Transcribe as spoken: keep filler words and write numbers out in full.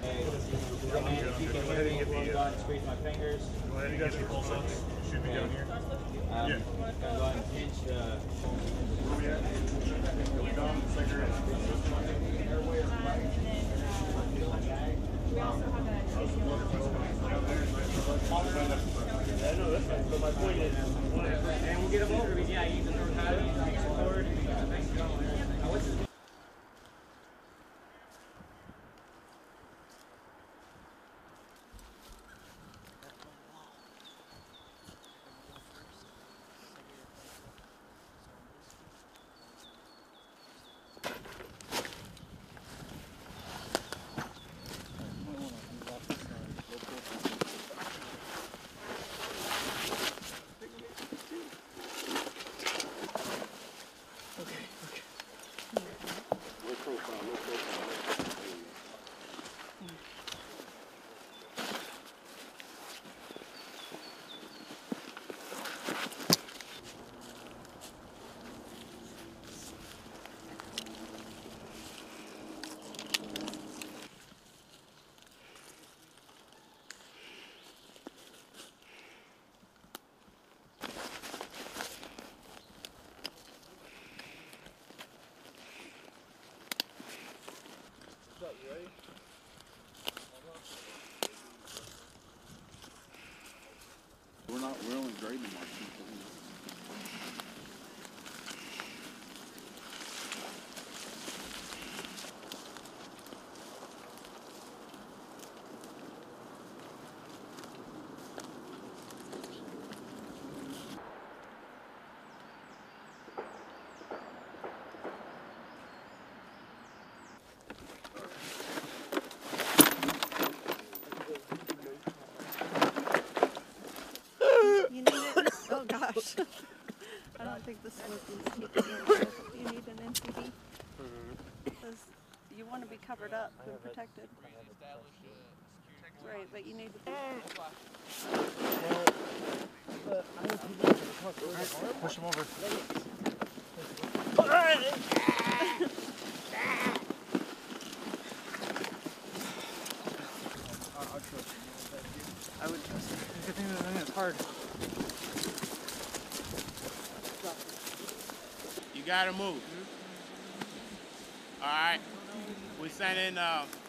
If you can hear me, go ahead and squeeze my fingers. Go ahead and get your pulse up. Should be down here. Um, yeah. Go ahead and pinch the... Where we at? Are we done? Second. We also have a I know that's fine, but my point is, and we'll get them over. Yeah, you can learn how to use the cord and you got a nice drum and everything. Now, what's this? We're not, we're only grading them like people. You need it? Oh gosh. I don't think the smoke is keeping it. You need an N C D? Because you want to be covered up and protected. Right, but you need to be... push him over. I would trust it. I think that's hard. You gotta move. All right. We're sending uh,